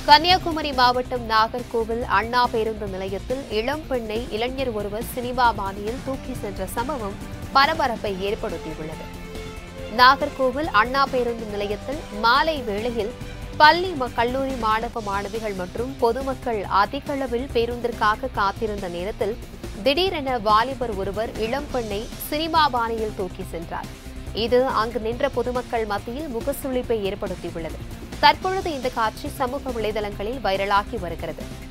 கன்னியாகுமரி மாவட்டம் நாகர்கோவில் அண்ணா பேருந்து நிலையத்தில் இளம் பெண்ணை இளைஞர் ஒருவர் சினிமா பாணியில் தூக்கி சென்ற சம்பவம் பரபரப்பை ஏற்படுத்தியுள்ளது. நாகர்கோவில் அண்ணா பேருந்து நிலையத்தில் மாலை வேளையில் பள்ளி கல்லூரி மாணவ மாணவிகள் மற்றும் பொதுமக்கள் அதிக அளவில் பேருந்திற்காக காத்திருந்த நேரத்தில் திடீரென வாலிபர் ஒருவர் இளம் பெண்ணை சினிமா பாணியில் தூக்கி சென்றார். இது அங்கு நின்ற பொதுமக்கள் மத்தியில் முகசுளிப்பை ஏற்படுத்தியுள்ளது. தற்பொழுது இந்த காட்சி சமூக வலைதளங்களில் வைரலாகி வருகிறது.